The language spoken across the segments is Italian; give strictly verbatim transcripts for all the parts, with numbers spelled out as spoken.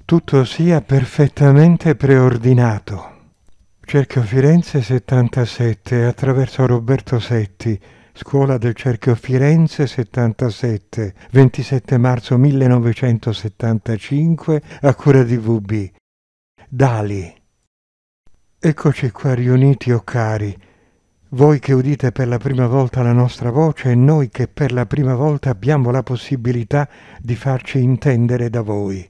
tutto sia perfettamente preordinato. Cerchio Firenze settantasette, attraverso Roberto Setti, Scuola del Cerchio Firenze settantasette, ventisette marzo millenovecentosettantacinque, a cura di V B. Dali. Eccoci qua riuniti, o cari, voi che udite per la prima volta la nostra voce e noi che per la prima volta abbiamo la possibilità di farci intendere da voi.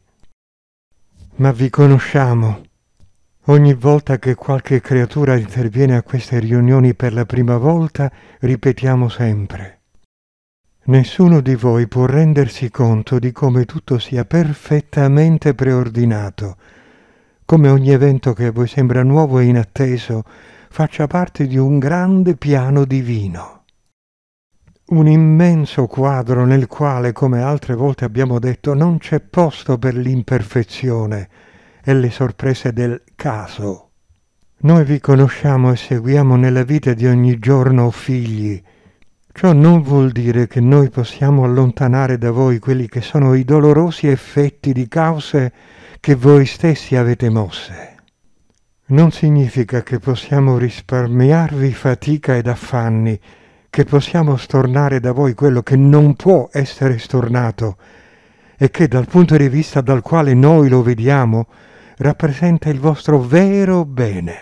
Ma vi conosciamo. Ogni volta che qualche creatura interviene a queste riunioni per la prima volta, ripetiamo sempre: nessuno di voi può rendersi conto di come tutto sia perfettamente preordinato, come ogni evento che a voi sembra nuovo e inatteso faccia parte di un grande piano divino. Un immenso quadro nel quale, come altre volte abbiamo detto, non c'è posto per l'imperfezione e le sorprese del caso. Noi vi conosciamo e seguiamo nella vita di ogni giorno figli. Ciò non vuol dire che noi possiamo allontanare da voi quelli che sono i dolorosi effetti di cause che voi stessi avete mosse. Non significa che possiamo risparmiarvi fatica ed affanni, che possiamo stornare da voi quello che non può essere stornato e che dal punto di vista dal quale noi lo vediamo rappresenta il vostro vero bene.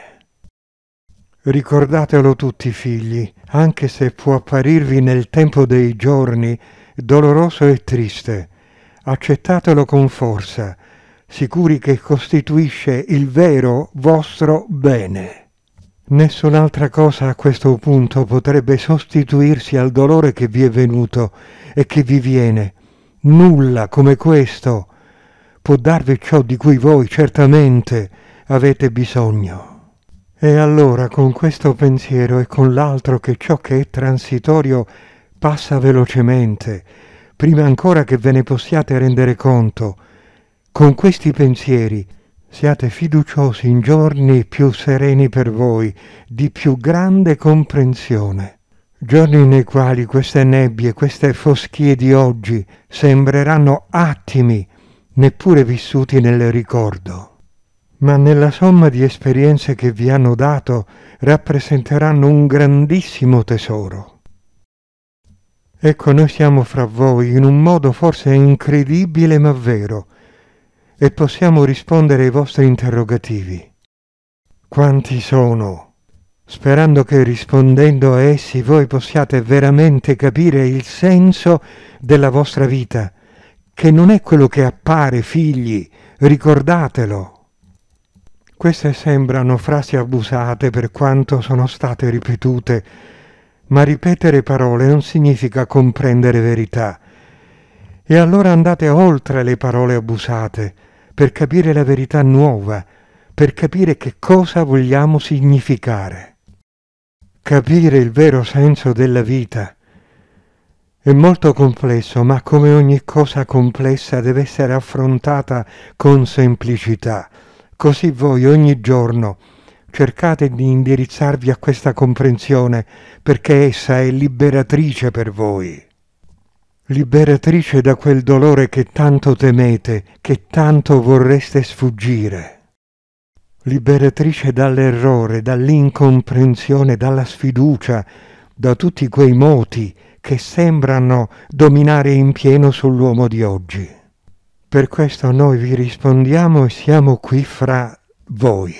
Ricordatelo tutti, figli, anche se può apparirvi nel tempo dei giorni doloroso e triste. Accettatelo con forza, sicuri che costituisce il vero vostro bene. Nessun'altra cosa a questo punto potrebbe sostituirsi al dolore che vi è venuto e che vi viene. Nulla come questo può darvi ciò di cui voi certamente avete bisogno. E allora con questo pensiero e con l'altro che ciò che è transitorio passa velocemente, prima ancora che ve ne possiate rendere conto, con questi pensieri siate fiduciosi in giorni più sereni per voi, di più grande comprensione. Giorni nei quali queste nebbie, queste foschie di oggi sembreranno attimi, neppure vissuti nel ricordo, ma nella somma di esperienze che vi hanno dato rappresenteranno un grandissimo tesoro. Ecco, noi siamo fra voi in un modo forse incredibile ma vero e possiamo rispondere ai vostri interrogativi. Quanti sono? Sperando che rispondendo a essi voi possiate veramente capire il senso della vostra vita, che non è quello che appare, figli, ricordatelo. Queste sembrano frasi abusate per quanto sono state ripetute, ma ripetere parole non significa comprendere verità. E allora andate oltre le parole abusate, per capire la verità nuova, per capire che cosa vogliamo significare. Capire il vero senso della vita è molto complesso, ma come ogni cosa complessa deve essere affrontata con semplicità. Così voi ogni giorno cercate di indirizzarvi a questa comprensione, perché essa è liberatrice per voi. Liberatrice da quel dolore che tanto temete, che tanto vorreste sfuggire. Liberatrice dall'errore, dall'incomprensione, dalla sfiducia, da tutti quei moti che sembrano dominare in pieno sull'uomo di oggi. Per questo noi vi rispondiamo e siamo qui fra voi.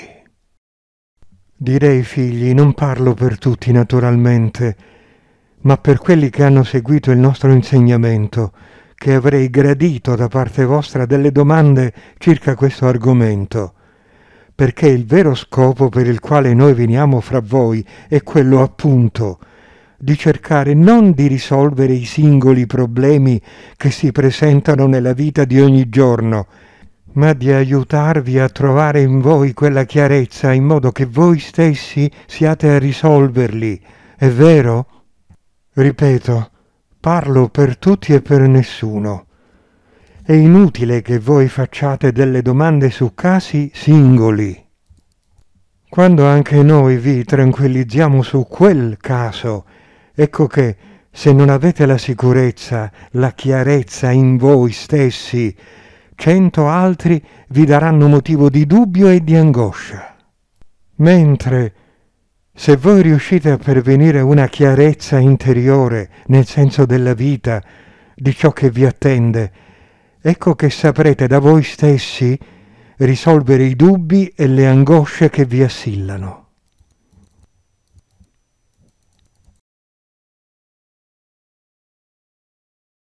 Direi, figli, non parlo per tutti naturalmente, ma per quelli che hanno seguito il nostro insegnamento, che avrei gradito da parte vostra delle domande circa questo argomento, perché il vero scopo per il quale noi veniamo fra voi è quello appunto di cercare non di risolvere i singoli problemi che si presentano nella vita di ogni giorno, ma di aiutarvi a trovare in voi quella chiarezza in modo che voi stessi siate a risolverli. È vero? Ripeto, parlo per tutti e per nessuno. È inutile che voi facciate delle domande su casi singoli. Quando anche noi vi tranquillizziamo su quel caso, ecco che se non avete la sicurezza, la chiarezza in voi stessi cento altri vi daranno motivo di dubbio e di angoscia. Mentre, se voi riuscite a pervenire una chiarezza interiore nel senso della vita, di ciò che vi attende, ecco che saprete da voi stessi risolvere i dubbi e le angosce che vi assillano.